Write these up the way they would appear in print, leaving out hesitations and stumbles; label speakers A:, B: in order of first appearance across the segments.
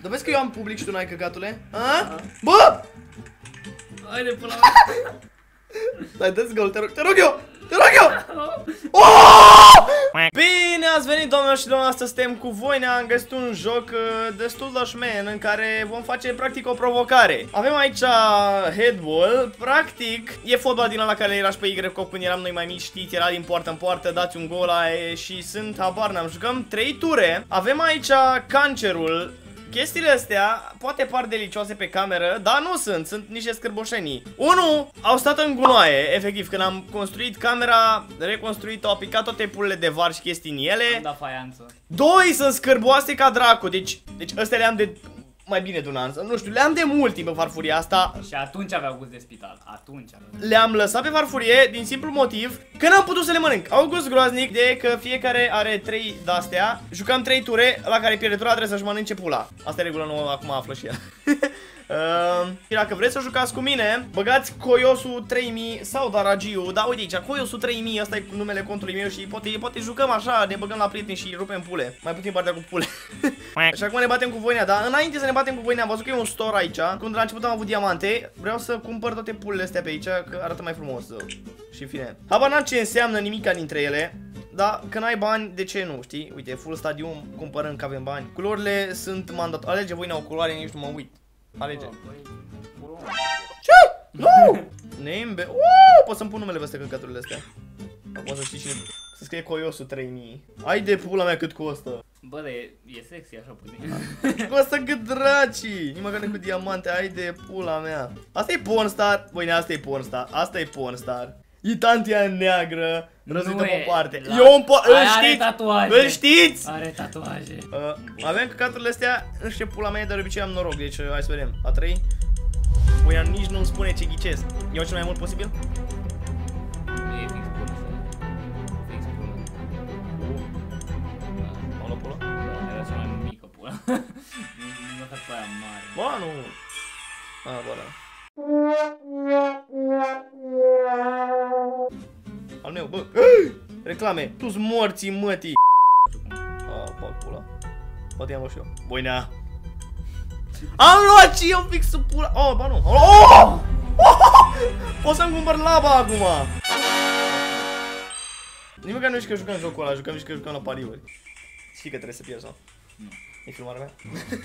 A: Dar vezi că eu am public și tu n-ai, căcatule? A? Bă!
B: Haide până la...
A: Stai, dă-ți gol, te rog eu! Te rog eu! Oh! Bine ați venit, doamnelor și domnilor, astăzi suntem cu voi, ne-am găsit un joc destul de șmen în care vom face practic o provocare. Avem aici headball, practic e fotbal din ăla care era și pe Y când eram noi mai mici, știți, era din poartă în poartă, dați un gol și sunt, habar n-am, jucăm 3 ture. Avem aici cancerul. Chestiile astea poate par delicioase pe cameră, dar nu sunt niște scârboșenii. 1. Au stat în gunoaie, efectiv, când am construit camera, reconstruit-o, au picat toate pulele de var și chestii în ele.
B: Am dat faianță.
A: 2. Sunt scârboase ca dracu, deci astea le-am de mai bine de un an, nu știu, le-am de mult timp pe farfuria asta.
B: Și atunci aveau gust de spital, atunci aveau.
A: Le-am lăsat pe farfurie din simplu motiv că n-am putut să le mănânc. Au gust groaznic de că fiecare are 3 de-astea. Jucam 3 ture, la care pierdetura trebuie să-și mănânce pula. Asta e regulă nouă, acum află și ea. Și dacă vreți să jucați cu mine, băgați Coiosul 3000 sau Daragiu. Da, uite aici, Coiosul 3000, ăsta e numele contului meu și poate jucăm așa, ne băgăm la prieteni și rupem pule. Mai puțin partea cu pule. Și acum ne batem cu voinea, dar înainte să ne batem cu voinea, am văzut că e un store aici. Când la început am avut diamante, vreau să cumpăr toate pulele astea pe aici, că arată mai frumos. Și în fine, habar n-am ce înseamnă nimica dintre ele. Da, că n-ai bani, de ce nu, știi? Uite, full stadium, cumpărăm că avem bani. Culorile sunt mandat. Alege voinea o culoare, nici nu mă uit. Alege. Ce? Nu! Name. Pot să-mi pun numele pe astea căcaturile astea. Poți să știi cine. Să scrie Coiosul 3000. Ai de pula mea cât costă.
B: Bă, dar e sexy așa puțin.
A: Costă cât dracii. Nici măcar cu diamante. Ai de pula mea. Asta e pornstar. Băi, asta e pornstar. Asta e pornstar. E tantia neagră. Răzuită pe o parte. Eu îl știți? Îl știți?
B: Are tatuaje.
A: Avem căcaturile astea. Nu știu pula mea, dar de obicei am noroc. Deci hai să vedem. A 3. Păi nici nu-mi spune ce ghicesc. Iau cel mai mult posibil?
B: E fix pulă. Fix pulă.
A: Am luat pula?
B: Era cea mai mică pulă. Nu măcar pe aia mare.
A: Bă, nu. Bă, da. Al meu, bă. Reclame. Tu-s morții mătii. Bag pula. Poate i-am luat și eu. Boinea. Am luat și eu fix sub pula. Ba nu. Pot să-mi cumpăr laba acum. Nimic că nu știu că jucăm jocul ăla, jucăm și că jucăm la pariuri. Știi că trebuie să pierzi, sau? Nu. E filmarea mea?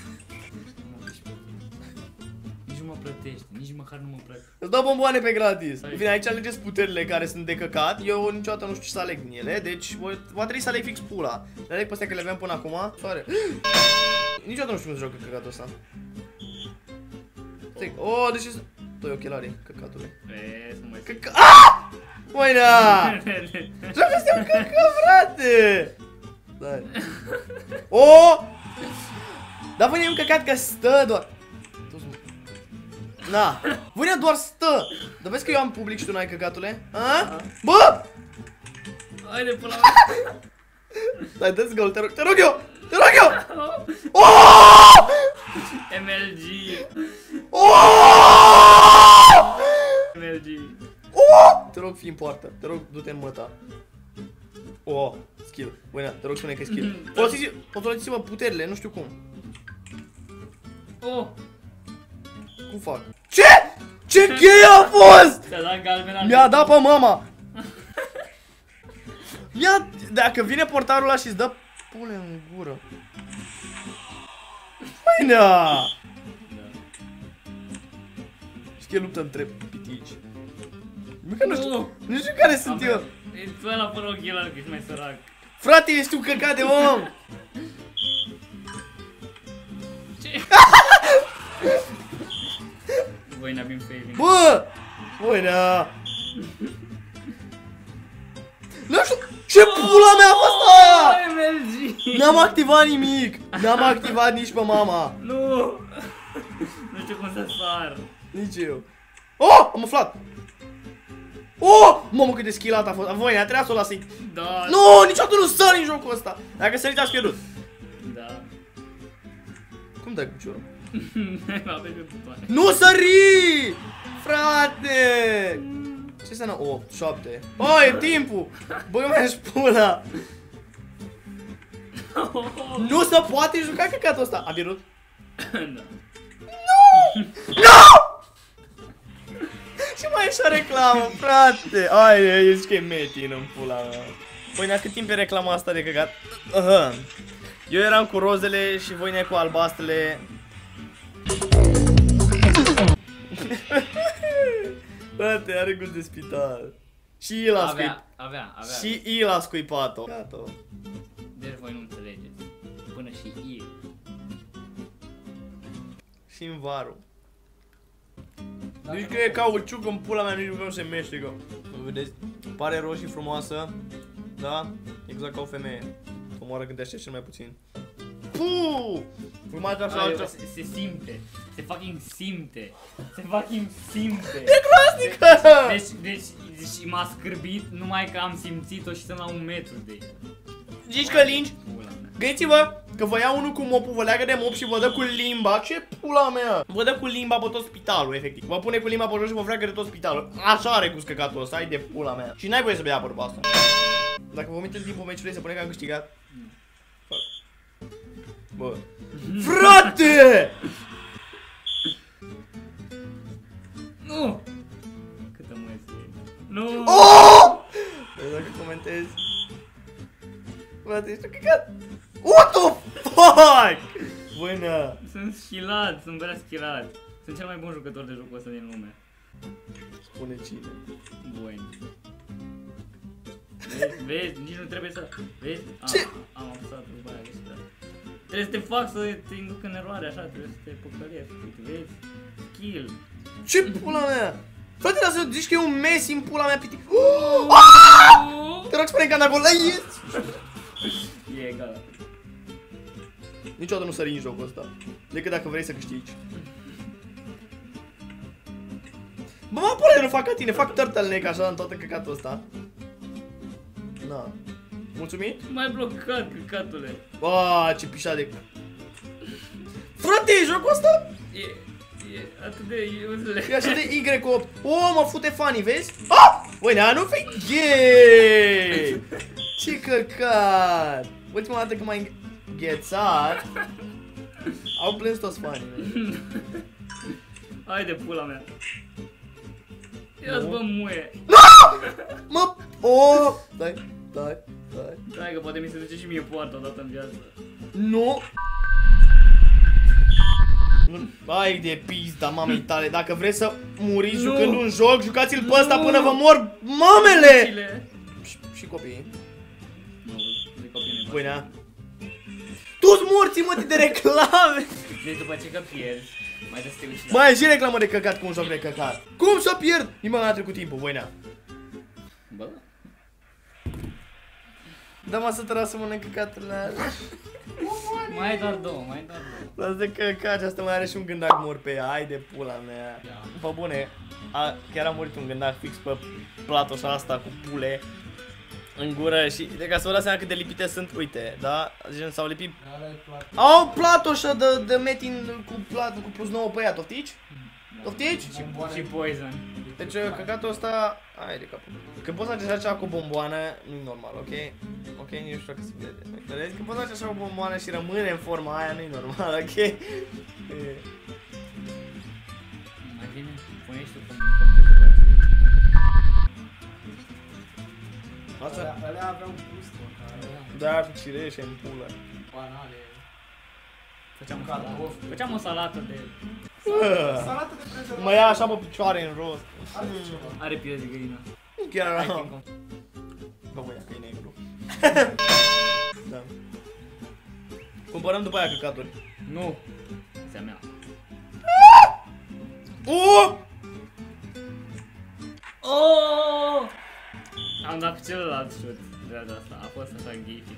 B: Nici nu mă plătește, nici măcar nu mă plătește.
A: Îți dau bomboane pe gratis. Bine, aici alegeți puterile care sunt de căcat. Eu niciodată nu știu ce să aleg din ele, deci va trebui să aleg fix pula. Le aleg pe astea că le aveam până acum. Soare. Niciodată nu știu cum să joc căcatul ăsta. Stai, deci doi ochelarii, căcatule. Măina! Joc astea un căcat, frate! Dai. Dar voi ne-am căcat că stă doar. Na, voi doar stă. Dar vezi că eu am public și tu n-ai, căcatule? A? Bă!
B: Haide până la...
A: Stai, dă-ți gol, te rog eu! Te rog eu!
B: MLG. MLG.
A: Te rog, fii în poartă. Te rog, du-te în măta. Skill. Băi, te rog, spune că e skill. Folosiți-vă puterile, nu știu cum. Cum fac? Ce? Ce cheie a fost? Mi-a dat pe mama. Dacă vine portarul ăla și-ți dă pune în gură. Băi, nea! Știi că e luptă între pitici. Nu știu care sunt eu.
B: E tu ăla fără ochelari, că ești mai sărac.
A: Frate, ești un căcat de om!
B: Ce? Voina been failing.
A: Bă! Voina! Nu știu, ce pula mea a fost aia?
B: MLG!
A: N-am activat nimic! N-am activat nici pe mama!
B: Nu! Nu știu cum să sar.
A: Nici eu. Am aflat! Mamă, cât de skillat a fost. Voina, trebuia să o las.
B: Da.
A: Nu, niciodată nu sări în jocul ăsta. Dacă sărit, aș pierdut.
B: Da.
A: Cum dai cu piciorul?
B: Aveți pe butoane.
A: Nu sări! Frate! Ce înseamnă 8, 7? E timpul! Băi, mai-și pula! Nu se poate juca căcatul ăsta! Am pierdut?
B: Da.
A: Și mai e și o reclamă, frate. Ai, ești că e metin în pula mea. Păi, cât timp e reclama asta de căcat? Eu eram cu rozele și voi cu albastrele. Frate, are gust de spital. Și el a scuipat.
B: Avea.
A: Și el a scuipat-o.
B: Deci voi nu înțelegeți. Până și el.
A: Și în varul. Deci că e cauciuc în pula mea, nici nu se meștecă. Vedeți? Pare roșie frumoasă. Da? Exact ca o femeie. O moară când te aștept cel mai puțin. Puuu! Urmați așa altă.
B: Se simte. Se fucking simte. Se fucking simte.
A: E groaznică!
B: Deci m-a scârbit numai că am simțit-o și sunt la 1 metru de ea.
A: Zici că lingi? Gândiți-vă că vă ia unul cu mopul, vă leagă de mop și vă dă cu limba. Ce pula mea? Vă dă cu limba pe tot spitalul, efectiv. Vă pune cu limba pe jos și vă freacă de tot spitalul. Așa are gust căcatul ăsta, ai de pula mea. Și n-ai voie să bea apă după asta. Dacă vomit în timpul meciului, se pune că am câștigat. Bă. Frate!
B: Nu! Câtă mă este. Nu!
A: Oh! Dacă comentezi. Frate, ești căcat. What the fuck? Bună!
B: Sunt schilat, sunt prea schilat. Sunt cel mai bun jucător de jocul ăsta din lume.
A: Spune cine.
B: Bun. Vezi, nici nu trebuie să... Vezi?
A: Ce?
B: Am apăsat după aia greșit. Trebuie să te fac să te induc în eroare, așa, trebuie să te păcălești. Vezi? Skill.
A: Ce pula mea? Frate, dar să zici că e un Messi în pula mea piti. Te rog, spune că acolo.
B: E egal.
A: Niciodată nu sări în jocul ăsta. Decât dacă vrei să câștigi. Bă, mă, pula, nu fac ca tine, fac turtleneck așa în toată căcatul ăsta. Na. Mulțumit?
B: M-ai blocat, căcatule.
A: Bă, ce pișat de... Frate, e jocul ăsta?
B: E atât de useless.
A: E așa de Y-8. Oh, mă fute funny, vezi? Ah! Băi, nea, nu fi gay! Ce căcat! Ultima dată când m-ai înghețat, au plâns toți fanii.
B: Hai de pula mea. Ia-ți bă muie.
A: Mă... Oh! Dai.
B: Hai că poate mi se duce și mie poarta odată în viață.
A: Nu! Hai de pizda mamei tale, dacă vreți să muriți jucând un joc, jucați-l pe ăsta până vă mor mamele! Și copiii.
B: Nu, de copii nu.
A: Pâinea. Tu-ți morții, mă, de reclame!
B: Deci după ce că pierzi, mai trebuie să te uiți.
A: Mai e și reclamă de căcat cu un joc de căcat. Cum să pierd? Nimeni n-a trecut timpul, voinea.
B: Bă?
A: Da, mă, să te las să mănânc căcaturile alea.
B: Mai ai doar două.
A: Las de căcat, asta mai are și un gândac mor pe ea, hai de pula mea. Pă bune, chiar a murit un gândac fix pe platoșa asta cu pule în gură și de ca să vă dați seama cât de lipite sunt, uite, da? Gen s-au lipit. Au platoșă de metin cu plus 9 pe ea, toftici? Toftici?
B: Și poison.
A: Deci căcatul ăsta, hai de capul. Când poți face așa cu o bomboană, nu-i normal, ok? Ok, nici nu știu dacă se vede. Vedeți? Când poți face așa o bomboană și rămâne în forma aia, nu-i normal, ok?
B: Mai bine, pune și tu cum prezervativ.
A: Asta?
C: Alea aveau gust, mă,
A: Da, cireșe în pulă.
C: banane.
B: Făceam o salată de...
C: Salată de prezervativ.
A: Mă ia așa pe picioare în rost.
B: Are piele de găină.
A: Chiar
B: Hai,
A: rău.
B: Kingo.
A: Bă, băia, că e negru. Da. Cumpărăm după aia căcaturi.
B: Nu. Asta mea. Oh! Am dat cu celălalt șut de data asta. A fost așa ghifi.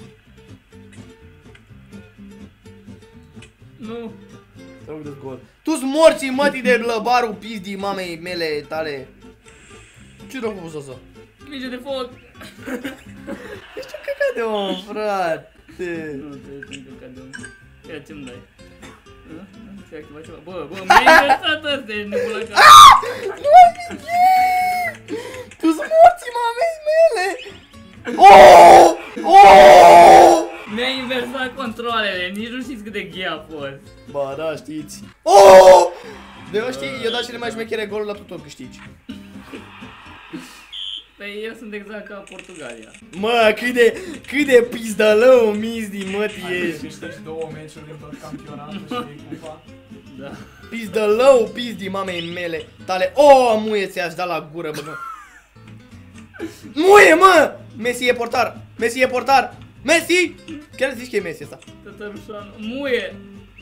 B: Nu.
A: Te rog de gol. Tu-ți morții mătii de lăbarul pizdii mamei mele tale. Ce rău cu asta?
B: Grijă de foc.
A: Ești un căcat de om, frate.
B: Nu, trebuie să încăcat de om. Ia ce-mi dai? Ți-ai activat ceva? Bă, mi-ai inversat ăsta, ești nebula ca...
A: Nu ai nimic! Tu-ți morții mamei mele! Oh! Oh!
B: Mi-ai inversat la controlele, nici nu știți cât de ghe a fost.
A: Ba, da, știți. Oh! De știi, eu dau cele mai șmechere goluri la tot câștigi.
B: Păi eu sunt exact ca Portugalia.
A: Mă, cât de pizdălău, Mizdi, mă, ești.
C: Câștigi 2 meciuri în tot campionatul și iei cupa.
B: Da.
A: Pizdălău, pizdi mamei mele tale. Oh, muie, ți-aș da la gură, bă. Muie, mă! Messi e portar. Messi e portar. Messi! Chiar zici că e Messi ăsta.
B: Tătărușanu. Muie!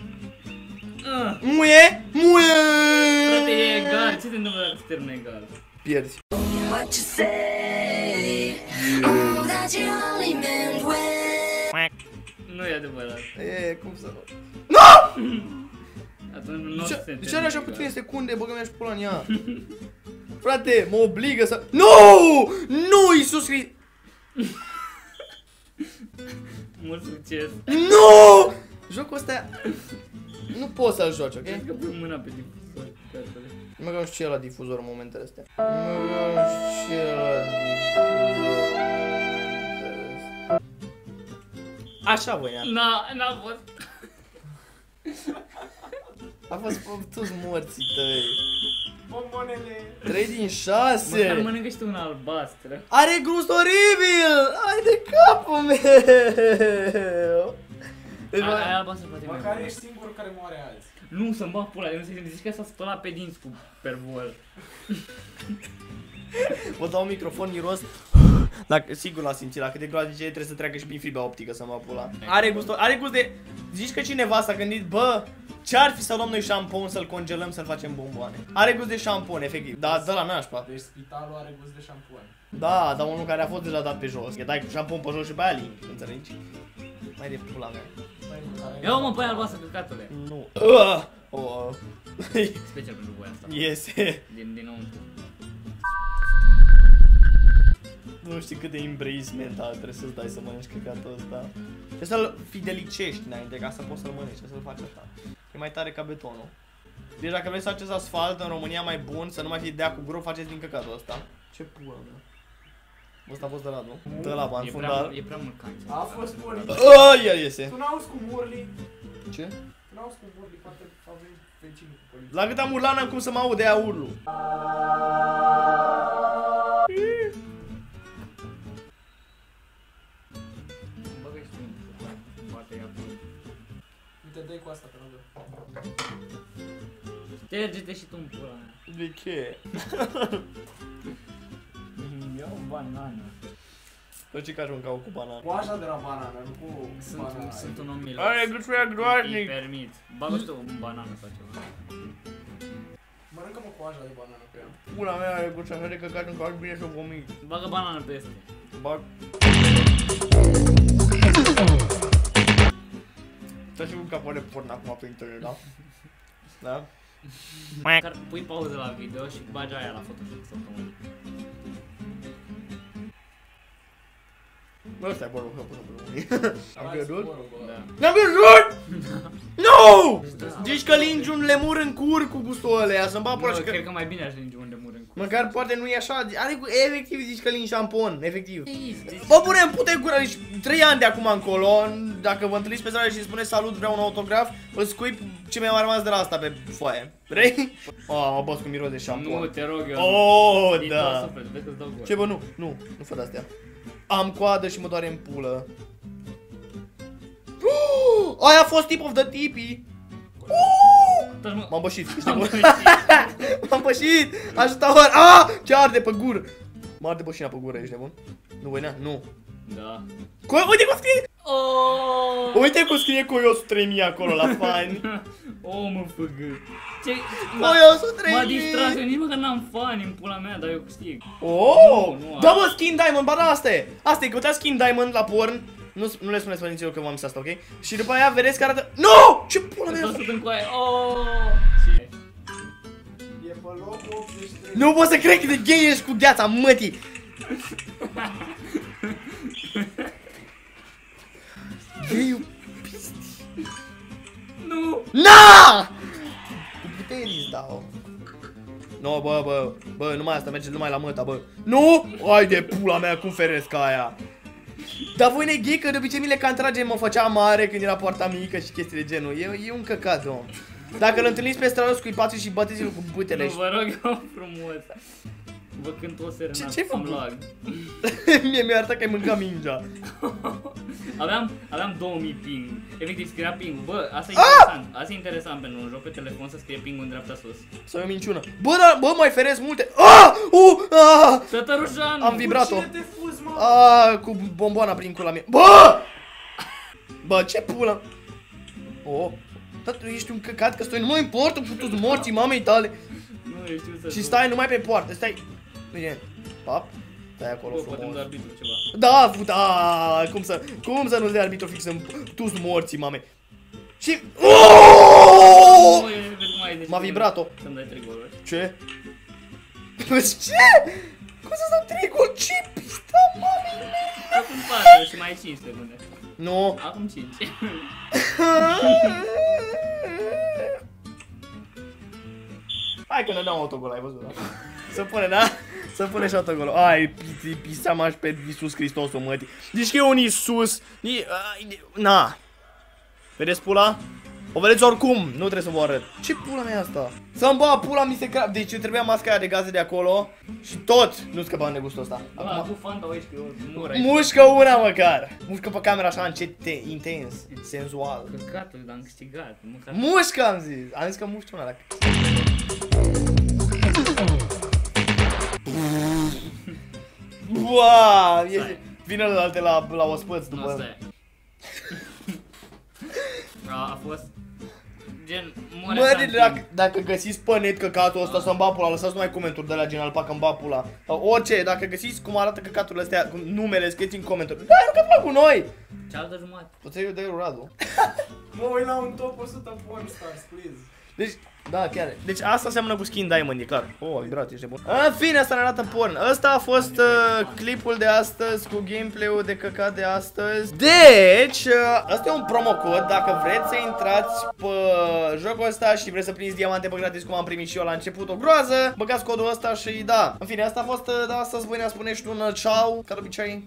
A: Muie! Muie!
B: Frate, e egal. Ce se întâmplă dacă se termină egal?
A: Pierzi.
D: What you say? Oh, that you only meant when.
B: Nu e adevărat.
A: E, cum să nu?
B: Atunci nu se
A: De ce are
B: termină
A: așa
B: egal.
A: puține secunde? Băgă mea și pula în ea. Frate, mă obligă să... Nu! Nu, Iisus Hristos!
B: Mult succes.
A: Nu! Jocul ăsta... Nu poți să-l joci, ok?
B: Cred că pui mâna pe difuzor. Catule.
A: Mă găam și ce e la difuzor în momentele astea. Mă găam și ce e la difuzor în momentele astea. Așa, voia.
B: N-a fost.
A: A fost toți morții tăi.
C: Bombonele.
A: 3 din
B: Măcar
A: 6.
B: mănâncă și tu una albastră.
A: Are gust oribil! Ai de capul meu! Deci,
B: Aia albastră poate
C: Măcar
B: mai
C: ești singurul care moare azi.
B: Nu, să-mi bag pula, nu se zici că s-a spălat pe dinți cu pervol.
A: vă dau un microfon miros. Dacă, sigur l-a simțit, la câte groaznice trebuie să treacă și prin fibra optică să mă pula. Are gust de... Zici că cineva s-a gândit, bă, ce-ar fi să luăm noi șampon, să-l congelăm, să-l facem bomboane. Are gust de șampon, efectiv, dar dă la nașpa.
C: Deci spitalul are gust de șampon.
A: Da, dar unul care a fost deja dat pe jos. E dai cu șampon pe jos și pe ali, înțelegi? Mai de pula mea.
B: Ia mă, pe aia albastră, căcatule.
A: Nu.
B: Special pentru voi asta.
A: Iese.
B: Dinăuntru.
A: Nu știu cât de embrace mental trebuie să-ți dai să mănânci căcatul ăsta. Trebuie să-l fidelicești înainte ca să poți să-l mănânci, să-l faci așa. E mai tare ca betonul. Deci dacă vreți să faceți asfalt în România mai bun, să nu mai fie dea cu grob, faceți din căcatul ăsta. Ce pula mea. Ăsta a fost de la, nu? De la ban fundal.
B: E prea mult cancer.
C: A fost bun.
A: Ia iese.
C: Tu n-auzi cu Murli?
A: Ce?
C: Tu n-auzi cu Murli, poate a venit vecinul cu poliția.
A: La cât am urlat n-am cum să mă aud, de aia urlu.
B: Băgă-i și tu. Poate ia pula.
C: Uite, dă-i cu asta, te rog.
B: Șterge-te și tu în pula mea.
A: De ce?
B: Ia o banană.
A: Păi ce care mâncau cu banana?
C: Coaja de la banană, nu cu banana.
B: Sunt un om milos.
A: Are gâțuia groaznic.
B: Îi permit. Bagă și tu o banană sau ceva.
C: Mănâncă-mă coaja de banană pe ea.
A: Pula mea are gâțuia mea de căcat în care bine să o vomit.
B: Bagă banană peste.
A: Bag. Să știu că apare porn acum pe internet, da? Da?
B: Pui pauză la video și bagi aia la Photoshop săptămâni.
A: Ăsta e bă, că pot să unii. Am pierdut?
B: Da.
A: Ne-am pierdut! Nu! Zici că lingi un lemur în cur cu gustul ălea, să-mi bag pula și
B: Cred
A: că...
B: că mai bine aș linge unde mur în cur.
A: Măcar poate nu e așa, adică efectiv zici că lingi șampon, efectiv. Bă, bune, îmi pute gura, deci 3 ani de acum încolo, dacă vă întâlniți pe stradă și spuneți salut, vreau un autograf, îl scuip ce mi-a mai rămas de la asta pe foaie. Vrei? Oh, mă băs cu miros de șampon.
B: Nu, te rog eu.
A: Oh,
B: Din
A: da.
B: tot sufletul, vezi că-ți dau gol.
A: Ce bă, nu fă de-astea. Am coadă și mă doare în pulă. Aia a fost tip of the tipi. M-am bășit, știi bă? M-am bășit! Ajutor! Ah! Ce arde pe gură! Mă arde bășina pe gură, ești nebun? Nu, Voinea? Nu.
B: Da.
A: Uite cum scrie!
B: Oh!
A: Uite cum scrie Coios 3000 acolo la fani.
B: Oh, mă făgă. Ce?
A: Coios
B: M-a
A: 3000.
B: distras, eu nici măcar n-am fani în pula mea, dar eu câștig.
A: Oh!
B: Nu,
A: Da mă, Skin Diamond, ba da, asta e! Asta e, căutați Skin Diamond la porn. Nu le spuneți părinților că v-am zis asta, ok? Și după aia vedeți că arată... NO! Ce pula mea!
B: Tot sunt în coaie. Oh!
C: E pe locul 83.
A: Nu pot să cred că de gay ești cu gheața, mătii! Gay-ul pisti.
B: Nu!
A: Na! Cu puteri îți dau. No, bă, numai asta merge numai la măta, bă. Nu! Hai de pula mea, cum feresc aia. Dar voi neghi că de obicei mi le cantrage, mă făcea mare când era poarta mică și chestii de genul. E un căcat, om. Dacă îl întâlniți pe stradă, scuipați și bateți-l cu bâtele.
B: Nu, vă rog eu frumos. Vă cânt o serenată.
A: Ce-ai făcut?
B: Lag.
A: Mie mi-a arătat că ai mâncat mingea.
B: Aveam 2000 ping. Efectiv scria ping. Bă, asta e interesant. Asta e interesant pentru un joc pe telefon să scrie ping în dreapta sus.
A: Sau e o minciună. Bă, mai feresc multe.
B: Tătărușan!
A: Am vibrat-o.
C: Cine te fuzi, mă?
A: Cu bomboana prin cula mea. Bă, ce pula. Dar tu ești un căcat că stai, nu mă importă cu toți morții mamei tale.
B: Nu, eu știu să...
A: Și stai numai pe poartă, stai. Bine, pap. Stai acolo
B: Bă, poate
A: frumos.
B: îmi dă arbitru ceva.
A: Da, cum să nu-ți dea arbitru fix în tu-s morții mamei. Și... M-a vibrat-o.
B: Să-mi dai 3 goluri.
A: Ce? Ce? Cum să dau 3 gol? Ce pista mamei mele?
B: Acum 4 și mai 5 secunde.
A: Nu.
B: Acum 5.
A: Hai că ne dăm autogol, ai văzut, da? Să pune, da? Să pune și autogolul. Ai, piseam aș pe Iisus Hristos, o mătii. Deci că e un Iisus. Na. Vedeți pula? O vedeți oricum, nu trebuie să vă arăt. Ce pula mea e asta? Să-mi băga pula mi se crap. Deci trebuia masca aia de gaze de acolo. Și tot nu scăpam de gustul ăsta.
B: Bă, cu Fanta aici că eu mor aici.
A: Mușcă una măcar. Mușcă pe camera așa încet, intens, senzual.
B: Căcatul, dar am câștigat.
A: Mușcă am zis. Am zis că mușcă una dacă. Buaa, vine la alte la ospăț după.
B: Nu, stai. A fost gen
A: Mă, dacă găsiți pe net căcatul ăsta să-mi bag pula, lăsați numai comentarii de la gen alpaca, îmi bag pula. Orice, dacă găsiți cum arată căcaturile astea, cu numele, scrieți în comentarii. Da, nu că cu noi!
B: cealaltă jumătate.
A: Poți să-i dai Radu.
C: Mă uit la un top 100 porn stars, please.
A: Deci, da, chiar. Deci asta seamănă cu Skin Diamond, e clar. Vibrat, ești de bun. În fine, asta ne arată porn. Ăsta a fost clipul de astăzi cu gameplay-ul de căcat de astăzi. Deci, ăsta e un promo cod. Dacă vreți să intrați pe jocul ăsta și vreți să primiți diamante pe gratis, cum am primit și eu la început, o groază, băgați codul ăsta și da. În fine, asta a fost de astăzi. Voi ne spuneți un ciao, ca de obicei.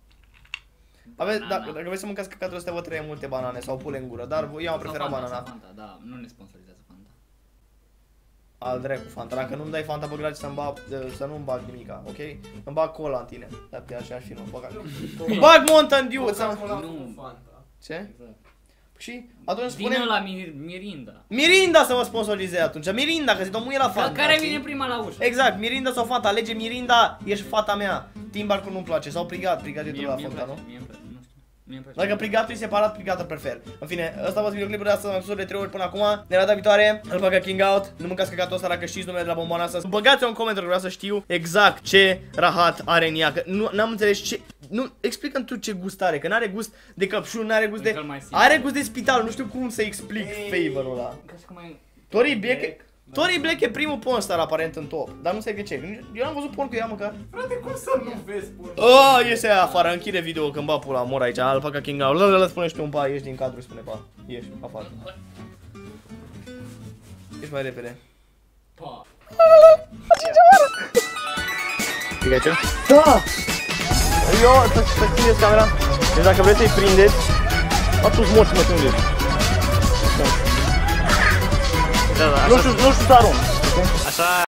A: Dacă vreți să mâncați căcatul ăsta, vă trebuie multe banane sau pule în gură, dar eu am preferat banana.
B: Fanta, da, nu ne sponsorizează Fanta.
A: Al dracu Fanta, dacă nu-mi dai Fanta pe gratis să nu-mi bag nimica, ok? Îmi bag cola în tine, dar pe așa fi, nu bag. Bag Mountain Dew sau... Ce? Și atunci spune...
B: Vine la Mirinda.
A: Mirinda să mă sponsorizeze atunci, Mirinda, că zi domnul e la Fanta.
B: Care vine prima la ușă?
A: Exact, Mirinda sau Fanta, alege Mirinda, ești fata mea. Timbarcul nu-mi place, sau Prigat e tu la Fanta, nu? Dacă Prigatul e separat, Prigatul prefer. În fine, ăsta a fost videoclipul de astăzi, am spus de 3 ori până acum. Ne data viitoare, Alpaca King Out. Nu mâncați căcatul ăsta dacă știți numele de la bomboana asta. Băgați-o în comentarii, vreau să știu exact ce rahat are în ea. Că n-am înțeles ce... Nu, explică-mi tu ce gust are, că n-are gust de căpșun, n-are gust de... Are gust de spital, nu știu cum să explic flavor-ul ăla. Tori Black e primul pornstar aparent în top, dar nu știu ce. Eu n-am văzut porn cu ea măcar.
C: Frate, cum să nu vezi porn?
A: Iese aia afară, închide video când bag pula, mor aici, Alpaca King Out. Spune și tu un pa, ieși din cadru, spune pa. Ieși, afară. Ieși mai repede.
B: Pa.
A: Pikachu? Da! Eu, să țineți camera. Deci dacă vreți să-i prindeți, atunci morți mă tundeți. Nu știu să arunc. Așa.